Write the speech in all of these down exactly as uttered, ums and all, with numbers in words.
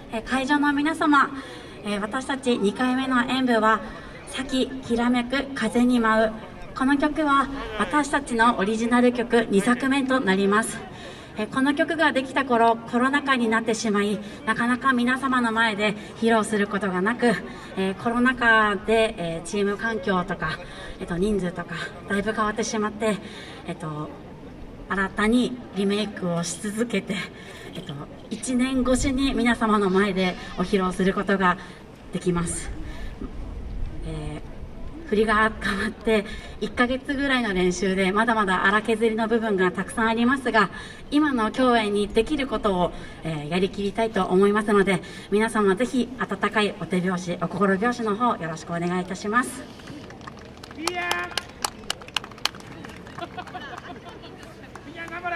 え会場の皆様、え私たちにかいめの演舞は「咲ききらめく風に舞う」。この曲は私たちのオリジナル曲にさくめとなります。えこの曲ができた頃、コロナ禍になってしまい、なかなか皆様の前で披露することがなく、えコロナ禍で、えチーム環境とか、えっと、人数とかだいぶ変わってしまって、えっと、新たにリメイクをし続けて、えっと、いちねんごしに皆様の前でお披露することができます。えー振りが変わっていっかげつぐらいの練習でまだまだ荒削りの部分がたくさんありますが、今の共演にできることを、えー、やりきりたいと思いますので、皆様ぜひ温かいお手拍子、お心拍子の方よろしくお願いいたします。いやみんな頑張れ。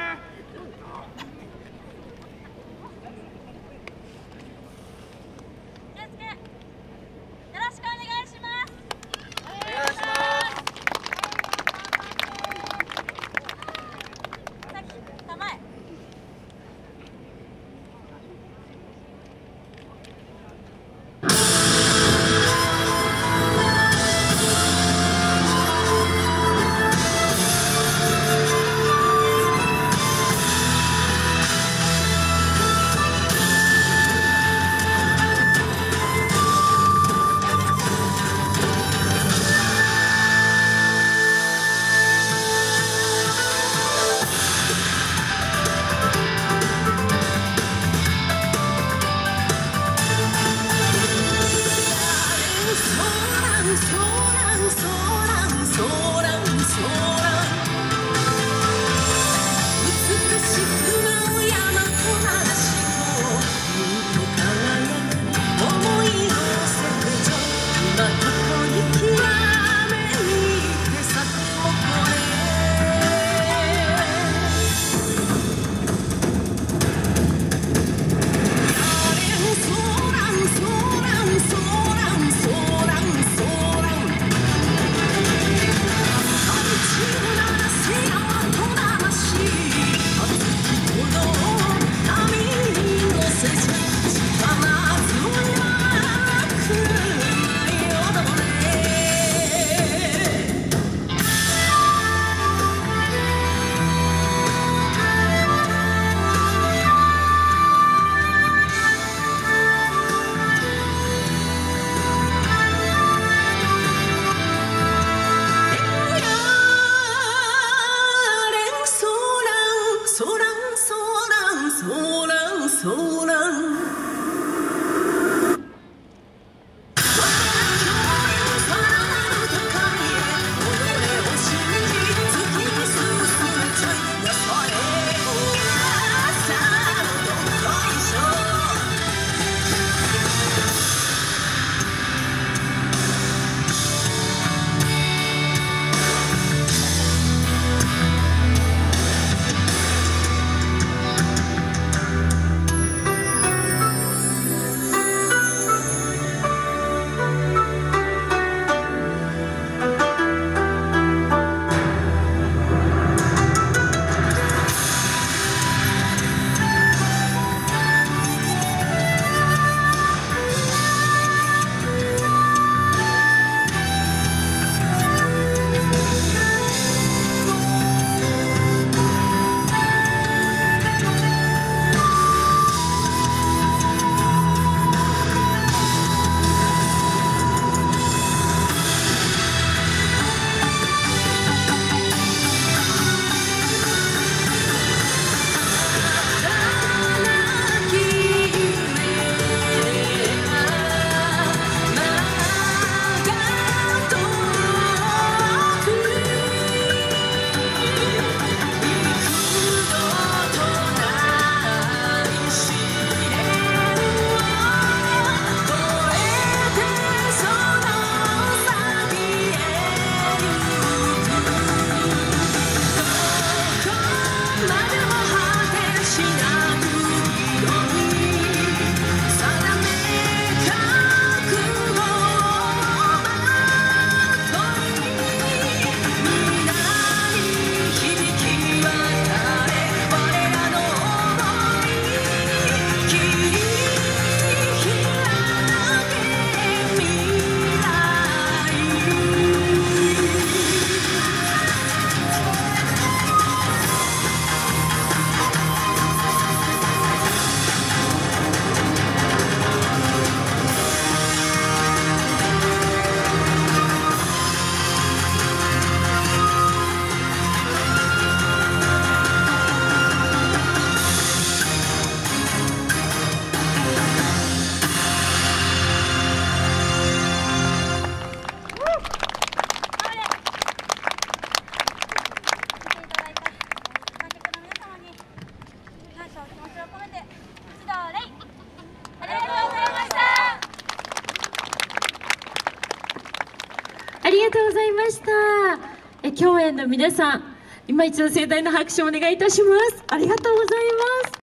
共演の皆さん、今一度盛大な拍手をお願いいたします。ありがとうございます。